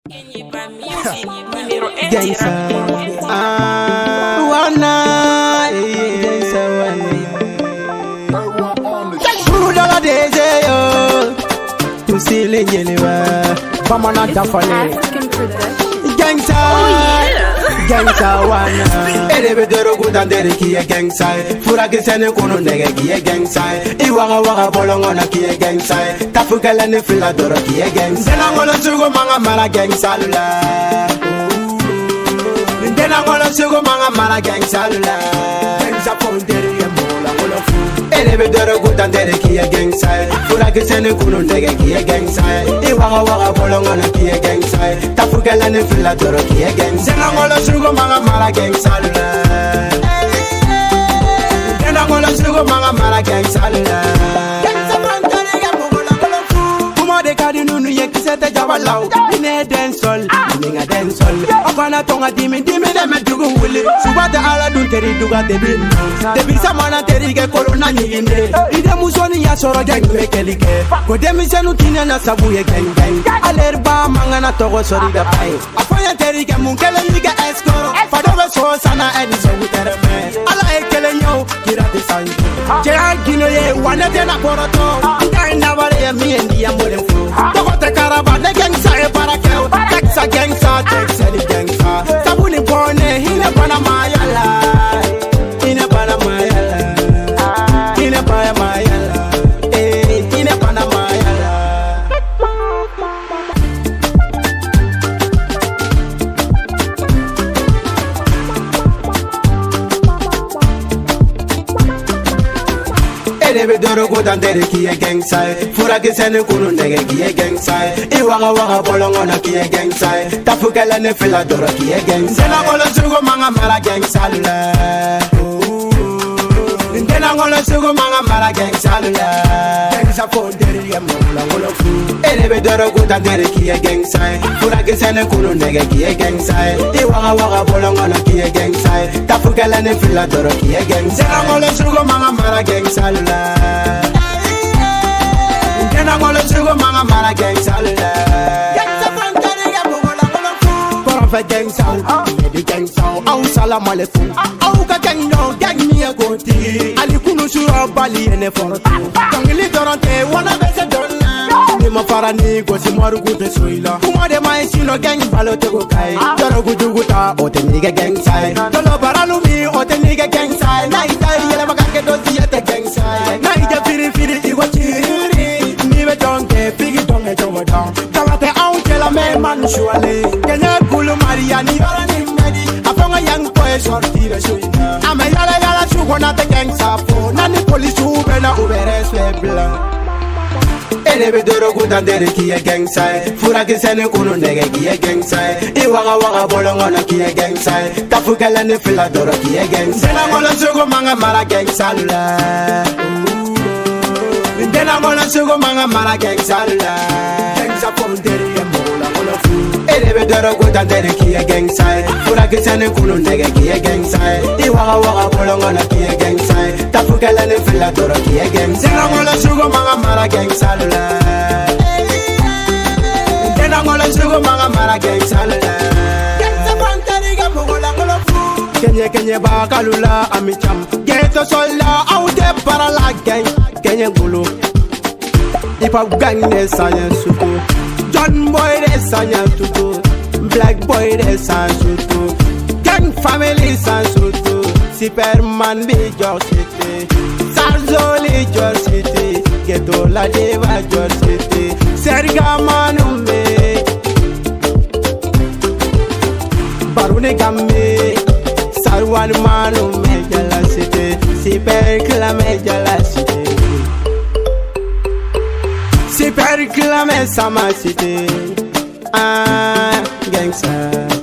Gangsta, wana, gangsta wana. Guru daga deje yo, kusile nyelewa, bamana dafale. Gangsta, gangsta wana. Elebe dero kudandere kiye gangsta, fura kisene kono nege kiye gangsta. Iwaga waga bolongo na kiye gangsta, tafukele ne fila doro kiye gangsta. Dena ngolo sugo manga mala gangsta lula. Dena ngolo sugo manga mala gangsta lula. Gangsta pondere ye mola ngolo fu. Elebe dero kudandere kiye gangsta, fura kisene kono nege kiye gangsta. Iwaga waga bolongo na kiye gangsta, tafukele ne fila doro kiye gangsta. Dena ngolo sugo manga mala gangsta lula. Dena ngolo sugo manga mala gangsta lula. De kadi nunu ye kisete jabalau ine densol ninga densol akana tonga dimi de me dugu wuli subata ala dun teri duga debi samana teri ke corona nyinde ide musoni ya soro gang me kelike go demi senu kine na sabu ye gang alerba mangana togo sori da pai afanya teri ke mun kele yike escoro fado be so sana edi so gutere me ala e kele nyo kira de sanji jera gino ye wana de na poroto ngai na bare ye mi endi ya mole Togote karaba ne gangsta e para keu Texas gangsta, Texas ni gangsta Tabuni bone, hine bana mayala Hine bana mayala Hine bana mayala hine bana mayala Elebe doro kudandere kiye gangsta, fura kisene kunu nege kiye gangsta. Iwaga waga bolongo na kiye gangsta, tafukele ne fila doro kiye gangsta. Dena ngolo sugo manga mala gangsta lula. Dena ngolo sugo manga mala gangsta lula. Gangsta pondere ye mola ngolo fu. Elebe doro kudandere kiye gangsta, fura kisene kunu nege kiye gangsta. Iwaga waga bolongo na kiye gangsta, tafukele ne fila doro kiye gangsta. Dena ngolo sugo manga mala gangsta lula. Dena ngolo sugo manga mala gangsta lula. Gangsta pantare ya bola ngolo fu. Korofe gangsta, yedi gangsta. Au salam alaikum. Au ka gangno, gang mi a goti. Ali kunu suro bali ene fortu. Tangili dorante wana bese donna. Ni ma farani go si maru gute soila. Kuma de mai sino gang balo te go kai. Doro gudu guta o te nige gangsta. Dolo baralu mi o te nige gangsta. Na ita yele magake dozi yete gangsta. Na ija firi firi iwa chiri. Ni be donke pigi donge jomo down. Tawate au jela me man shuale. Kenya kulu Maria ni yora ni medi. Afonga yang boy sorti be shuina. Ame yala shugo na te gangsta fo. Nani police ube na ubere swebla. Elebe doro kudandere kiye gangsta, fura kisene kunu nege kiye gangsta. Iwaga waga bolongo na kiye gangsta, tafukele ne fila doro kiye gangsta. Dena ngolo sugo manga mala gangsta lula. Dena ngolo sugo manga mala gangsta lula. Gangsta pondere ye mola ngolo fu. Elebe doro kudandere kiye gangsta, fura kisene kunu nege kiye gangsta. Iwaga waga bolongo na kiye gangsta, tafukele ne fila doro kiye gangsta. Dena ngolo sugo manga mala gangsta lula. Dena ngolo sugo manga mala gangsta lula. Gangsta pantare ga mola ngolo fu. Kenye bakalula amicham. Geto sola au de para la gang. Kenye gulu. Ipa gang de sanya suko. John boy de sanya tuko. Black boy de sanya suko. Gang family sanya suko. Superman be your city. Sarzoli your city. Geto la deva your city. Serga manume. Barune gamme. Sarwan manume jala city. Super clame jala city. Super clame sama city. Gangsta.